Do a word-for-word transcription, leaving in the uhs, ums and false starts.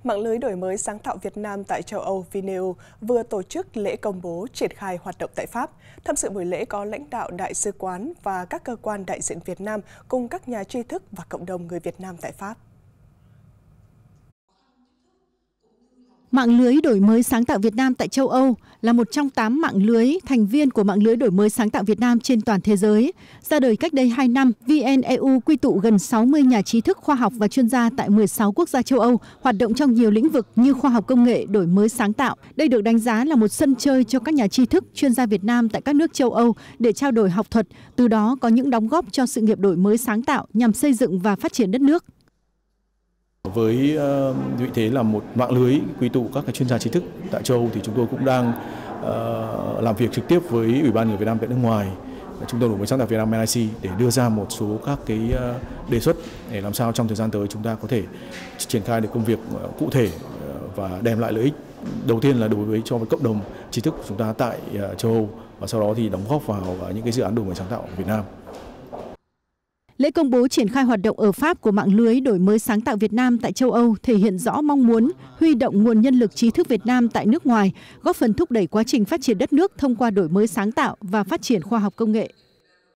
Mạng lưới đổi mới sáng tạo Việt Nam tại châu Âu Vineo vừa tổ chức lễ công bố triển khai hoạt động tại Pháp. Tham dự buổi lễ có lãnh đạo đại sứ quán và các cơ quan đại diện Việt Nam cùng các nhà tri thức và cộng đồng người Việt Nam tại Pháp. Mạng lưới đổi mới sáng tạo Việt Nam tại châu Âu là một trong tám mạng lưới thành viên của mạng lưới đổi mới sáng tạo Việt Nam trên toàn thế giới. Ra đời cách đây hai năm, vê en e u quy tụ gần sáu mươi nhà trí thức khoa học và chuyên gia tại mười sáu quốc gia châu Âu, hoạt động trong nhiều lĩnh vực như khoa học công nghệ, đổi mới sáng tạo. Đây được đánh giá là một sân chơi cho các nhà trí thức, chuyên gia Việt Nam tại các nước châu Âu để trao đổi học thuật, từ đó có những đóng góp cho sự nghiệp đổi mới sáng tạo nhằm xây dựng và phát triển đất nước. Với vị thế là một mạng lưới quy tụ các cái chuyên gia trí thức tại châu Âu thì chúng tôi cũng đang uh, làm việc trực tiếp với Ủy ban người Việt Nam tại nước ngoài, Trung tâm đổi mới sáng tạo Việt Nam en i xê để đưa ra một số các cái uh, đề xuất để làm sao trong thời gian tới chúng ta có thể triển khai được công việc uh, cụ thể uh, và đem lại lợi ích. Đầu tiên là đối với cho cộng đồng trí thức của chúng ta tại uh, châu Âu và sau đó thì đóng góp vào uh, những cái dự án đổi mới sáng tạo của Việt Nam. Lễ công bố triển khai hoạt động ở Pháp của mạng lưới đổi mới sáng tạo Việt Nam tại châu Âu thể hiện rõ mong muốn huy động nguồn nhân lực trí thức Việt Nam tại nước ngoài, góp phần thúc đẩy quá trình phát triển đất nước thông qua đổi mới sáng tạo và phát triển khoa học công nghệ.